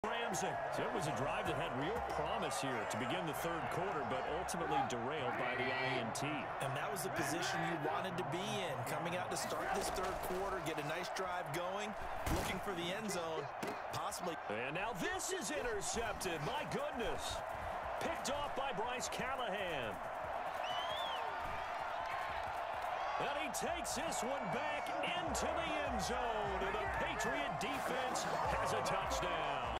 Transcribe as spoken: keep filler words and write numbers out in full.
So it was a drive that had real promise here to begin the third quarter, but ultimately derailed by the I N T. And that was the position you wanted to be in. Coming out to start this third quarter, get a nice drive going, looking for the end zone, possibly. And now this is intercepted. My goodness. Picked off by Bryce Callahan. And he takes this one back into the end zone. And the Patriot defense has a touchdown.